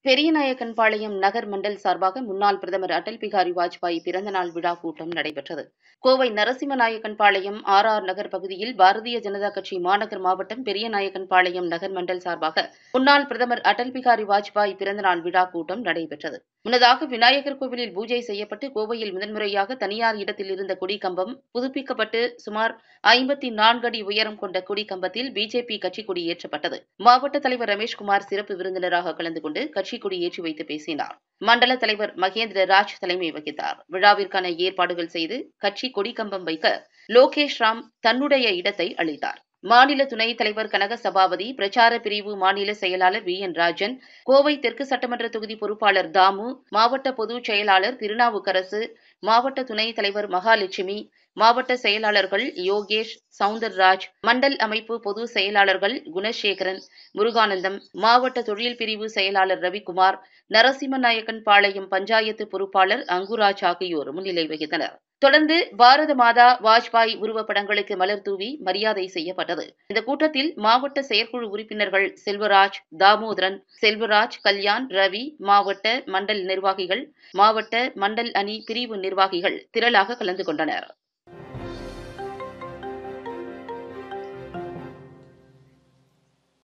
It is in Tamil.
பெரியநாயக்கன்பாளையம் நகர் மண்டல் சார்பாக முன்னாள் பிரதமர் அடல் பிகாரி வாஜ்பாய் பிறந்தநாள் விழா கூட்டம் நடைபெற்றது. கோவை நரசிம்மநாயக்கன்பாளையம் ஆர் நகர் பகுதியில் பாரதிய ஜனதா கட்சி மாநகர் மாவட்டம் பெரியநாயக்கன்பாளையம் நகர் மண்டல் சார்பாக முன்னாள் பிரதமர் அடல் பிகாரி வாஜ்பாய் பிறந்தநாள் விழா கூட்டம் நடைபெற்றது. முன்னதாக விநாயகர் கோவிலில் பூஜை செய்யப்பட்டு கோவையில் முதன்முறையாக தனியார் இடத்தில் இருந்த கொடிக்கம்பம் புதுப்பிக்கப்பட்டு சுமார் 54 அடி உயரம் கொண்ட கொடிக்கம்பத்தில் பிஜேபி கட்சிக் கொடி ஏற்றப்பட்டது. மாவட்ட தலைவர் ரமேஷ்குமார் சிறப்பு விருந்தினராக கலந்து கொண்டு கட்சிக் கொடி ஏற்றி வைத்து பேசினார். மண்டல தலைவர் மகேந்திரராஜ் தலைமை வகித்தார். விழாவிற்கான ஏற்பாடுகள் செய்து கட்சி கொடிக்கம்பம் வைக்க லோகேஷ் ராம் தன்னுடைய இடத்தை அளித்தார். மாநில துணைத் தலைவர் கனக சபாபதி, பிரச்சார பிரிவு மாநில செயலாளர் VN ராஜன், கோவை தெற்கு சட்டமன்ற தொகுதி பொறுப்பாளர் தாமு, மாவட்ட பொதுச் செயலாளர் திருநாவுக்கரசு, மாவட்ட துணைத் தலைவர் மகாலட்சுமி, மாவட்ட செயலாளர்கள் யோகேஷ், சவுந்தர்ராஜ், மண்டல் அமைப்பு பொதுச் செயலாளர்கள் குணசேகரன், முருகானந்தம், மாவட்ட தொழில் பிரிவு செயலாளர் ரவிக்குமார், நரசிம்மநாயக்கன்பாளையம் பஞ்சாயத்து பொறுப்பாளர் அங்குராஜ் ஆகியோர் முன்னிலை வகித்தனர். தொடர்ந்து பாரத மாதா வாஜ்பாய் உருவப்படங்களுக்கு மலர் தூவி மரியாதை செய்யப்பட்டது. இந்த கூட்டத்தில் மாவட்ட செயற்குழு உறுப்பினர்கள் செல்வராஜ், தாமோதரன், செல்வராஜ், கல்யாண், ரவி, மாவட்ட மண்டல் நிர்வாகிகள், மாவட்ட மண்டல் அணி பிரிவு நிர்வாகிகள் திரளாக கலந்து கொண்டனர்.